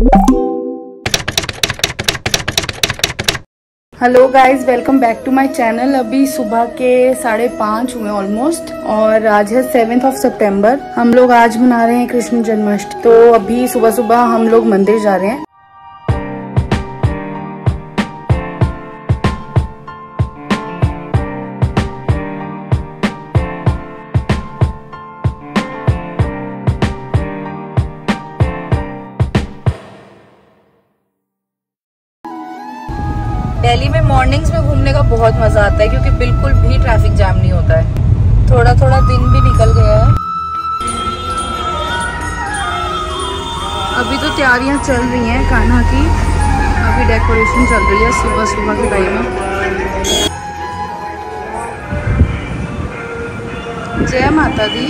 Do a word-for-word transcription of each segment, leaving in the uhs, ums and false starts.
Hello guys, welcome back to my channel. अभी सुबह के साढ़े पाँच हुए ऑलमोस्ट और आज है सेवेंथ ऑफ सितंबर। हम लोग आज मना रहे हैं कृष्ण जन्माष्टमी। तो अभी सुबह सुबह हम लोग मंदिर जा रहे हैं। दिल्ली में मॉर्निंग्स में घूमने का बहुत मजा आता है क्योंकि बिल्कुल भी ट्रैफिक जाम नहीं होता है। थोड़ा थोड़ा दिन भी निकल गया है। अभी तो तैयारियां चल रही हैं कान्हा की। अभी डेकोरेशन चल रही है सुबह सुबह के टाइम में। जय माता दी।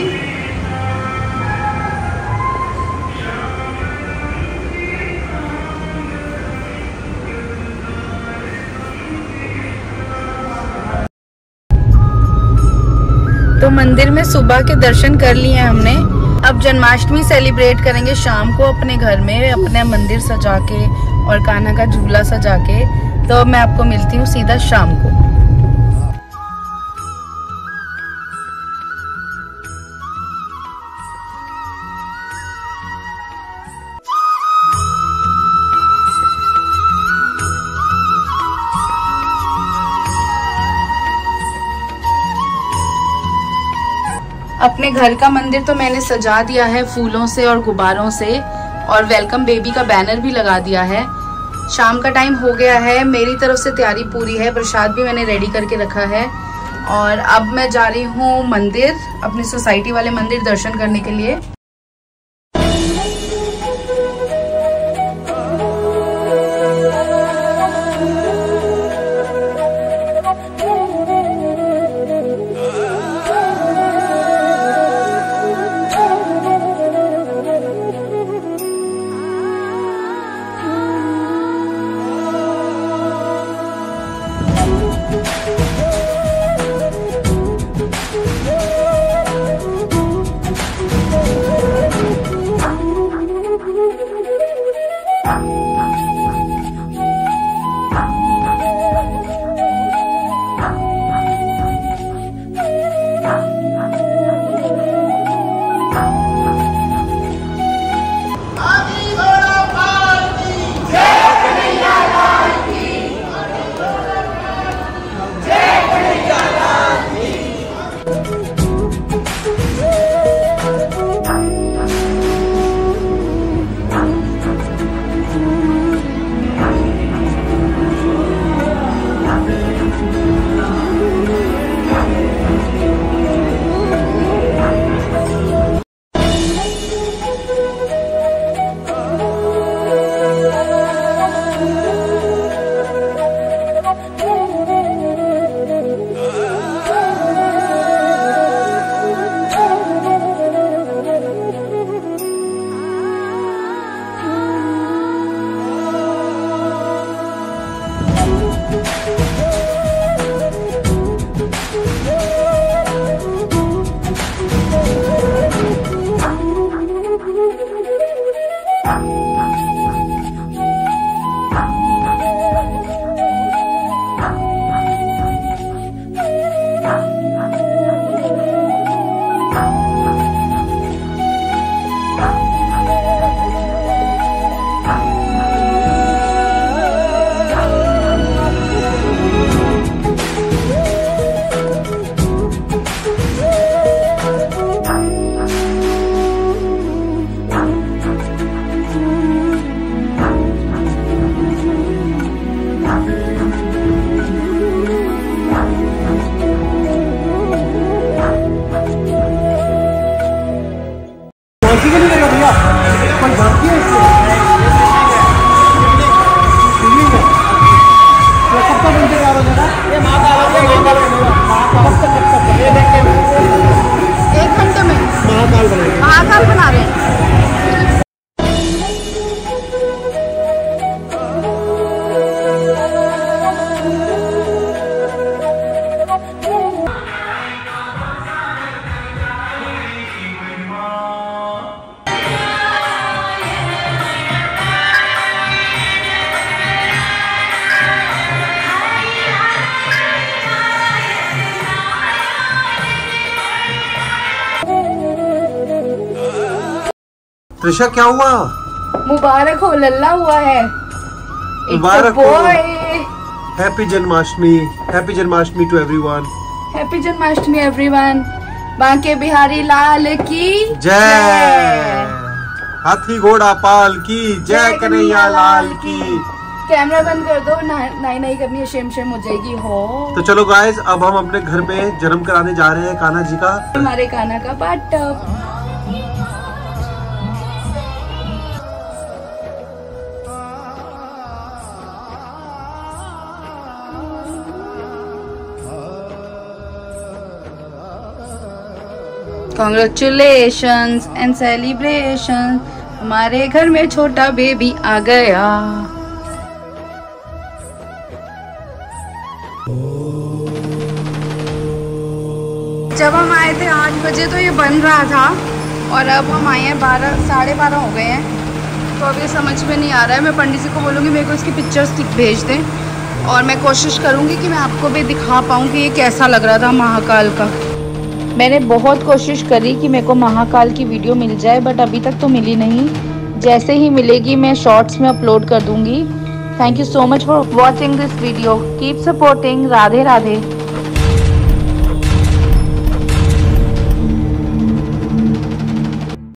तो मंदिर में सुबह के दर्शन कर लिए हमने। अब जन्माष्टमी सेलिब्रेट करेंगे शाम को अपने घर में, अपने मंदिर सजा के और कान्हा का झूला सजा के। तो मैं आपको मिलती हूँ सीधा शाम को। अपने घर का मंदिर तो मैंने सजा दिया है फूलों से और गुब्बारों से, और वेलकम बेबी का बैनर भी लगा दिया है। शाम का टाइम हो गया है, मेरी तरफ से तैयारी पूरी है। प्रसाद भी मैंने रेडी करके रखा है और अब मैं जा रही हूँ मंदिर, अपनी सोसाइटी वाले मंदिर दर्शन करने के लिए। त्रिशा क्या हुआ? मुबारक हो, लल्ला हुआ है। मुबारक हो। Happy Janmashtami, happy Janmashtami to everyone. Happy Janmashtami everyone. Banke Bihari Lal की जय। हाथी घोड़ा पाल की जय, कन्हैया लाल की। कैमरा बंद कर दो, नहीं नहीं करनी है, शेम शेम हो जाएगी हो। तो चलो गाइस, अब हम अपने घर पे जन्म कराने जा रहे हैं कान्हा जी का। हमारे कान्हा का बाथटब। Congratulations and celebration, हमारे घर में छोटा बेबी आ गया। जब हम आए थे आठ बजे तो ये बन रहा था और अब हम आए हैं बारह साढ़े बारह हो गए हैं। तो अब ये समझ में नहीं आ रहा है। मैं पंडित जी को बोलूँगी मेरे को इसकी पिक्चर्स भेज दें और मैं कोशिश करूँगी कि मैं आपको भी दिखा पाऊँ कि ये कैसा लग रहा था महाकाल का। मैंने बहुत कोशिश करी कि मेरे को महाकाल की वीडियो मिल जाए, बट अभी तक तो मिली नहीं। जैसे ही मिलेगी मैं शॉर्ट्स में अपलोड कर दूँगी। Thank you so much for watching this video. Keep supporting. Radhe Radhe.